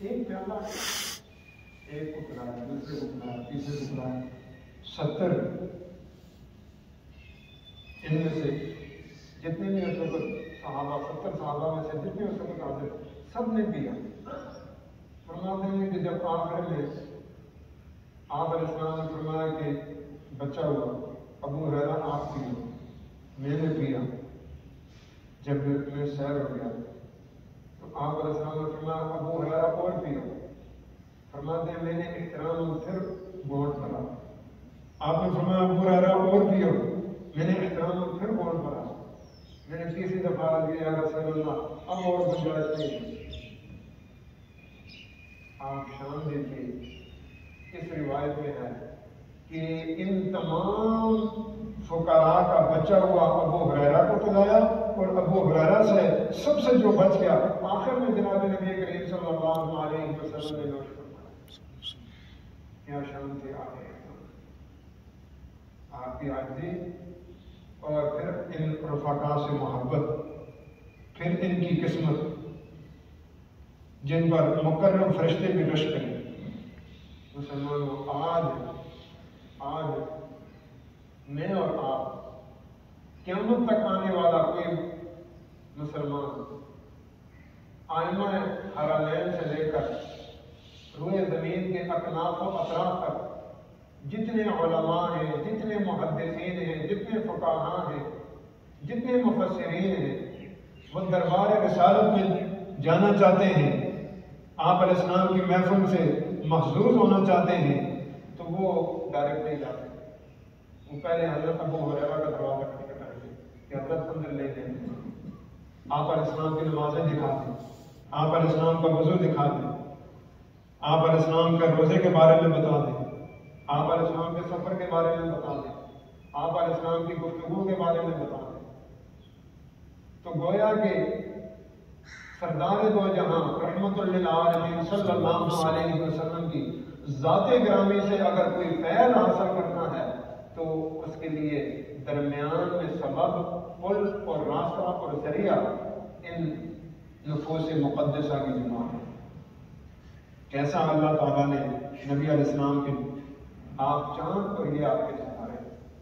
ایک پیالہ ایک کو پلایا، دوسرے کو پلایا، تیسرے کو پلایا، 70 ان میں سے جتنے بھی اس وقت صحابہ، 70 صحابہ میں سے جتنے اس وقت حاضر سب نے پیا۔ فرماتے ہیں کہ جب آخر میں آپ علیہ السلام نے فرمایا کہ بچہ ہوا، ابو ہریرہ آپ پیو، میں نے پیا۔ جب میں سیر ہو گیا تو آپ علیہ السلام نے فرمایا ابو ہریرہ اور پیو۔ فرماتے ہیں میں نے احترام پھر گھونٹ بھرا۔ آپ نے فرمایا ابو ہریرہ اور پیو، میں نے احترام پھر گھونٹ بھرا۔ میں نے تیسری دفعہ کیا یا رسول اللہ اب اور گنجائش نہیں۔ آپ شان دیکھیے، اس روایت میں ہے کہ ان تمام فقراء کا بچہ ہوا ابو ہریرہ کو پلایا، اور ابو ہریرہ سے سب سے جو بچ گیا آخر میں جناب نبی کریم صلی اللہ علیہ وسلم نے نوش فرمایا۔ کیا شان تھی آپ کی عاجزی، اور پھر ان رفقاء سے محبت، پھر ان کی قسمت جن پر مکرم فرشتے بھی رشک کریں۔ مسلمانوں، آج میں اور آپ، قیامت تک آنے والا کوئی مسلمان آئمہ حرمین سے لے کر روئے زمین کے اکناف و اطراف تک جتنے علماء ہیں، جتنے محدثین ہیں، جتنے فقہاء ہیں، جتنے مفسرین ہیں، وہ دربار رسالت میں جانا چاہتے ہیں، آپ علیہ السلام کی محفل سے محظوظ ہونا چاہتے ہیں، تو وہ ڈائریکٹ نہیں جاتے۔ وہ پہلے حضرت ابو ہریرہ کا دروازہ کھٹکھٹائیں گے کہ حضرت اندر لے جائیں، آپ علیہ السلام کی نمازیں دکھا دیں، آپ علیہ السلام کا وضو دکھا دیں، آپ علیہ السلام کے روزے کے بارے میں بتا دیں، آپ علیہ السلام کے سفر کے بارے میں بتا دیں، آپ علیہ السلام کی گفتگو کے بارے میں بتا دیں۔ تو گویا کہ سردار دو جہاں رحمت للعالمین صلی اللہ علیہ وسلم کی ذات گرامی سے اگر کوئی فیض حاصل کرنا ہے تو اس کے لیے درمیان میں سبب، پل اور راستہ اور ذریعہ ان نفوس مقدسہ کی جماعت ہے۔ کیسا اللہ تعالیٰ نے نبی علیہ السلام کے آپ چاند اور یہ آپ کے ستارے،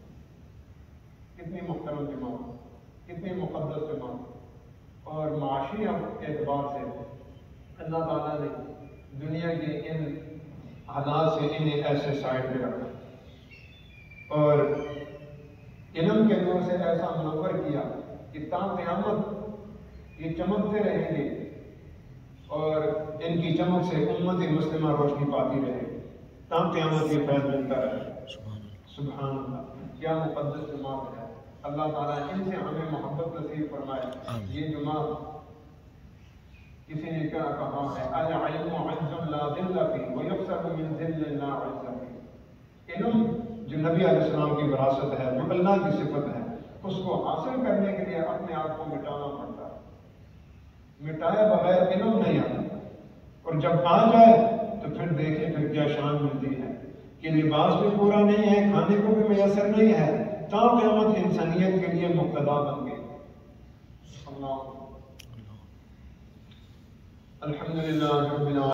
کتنی محترم جماعت، کتنی مقدس جماعت، اور معاشی اعتبار سے اللہ تعالیٰ نے دنیا کے ان حالات سے انہیں ایسے سائڈ پہ رکھا اور علم کے دور سے ایسا منور کیا کہ تا قیامت یہ چمکتے رہیں گے، اور ان کی چمک سے امت مسلمہ روشنی پاتی رہے گی، تا قیامت یہ فیض ملتا رہے۔ سبحان اللہ، کیا مقدس جماعت ہے۔ اللہ تعالیٰ ان سے ہمیں محبت نصیب فرمائے۔ یہ جماعت، کسی نے کیا کہا ہے، العلم عز لا ذل فیہ ویکسب من ذل لا عز فیہ۔ علم جو نبی علیہ السلام کی وراثت ہے، جو اللہ کی صفت ہے، اس کو حاصل کرنے کے لیے اپنے آپ کو مٹانا پڑتا ہے، مٹائے بغیر علم نہیں آتا، اور جب آ جائے تو پھر دیکھیں پھر کیا شان ملتی ہے کہ لباس بھی پورا نہیں ہے، کھانے کو بھی میسر نہیں ہے، تا قیامت انسانیت کے لیے مقتدا بن گئی۔ اللہ الحمدللہ رب العالمین۔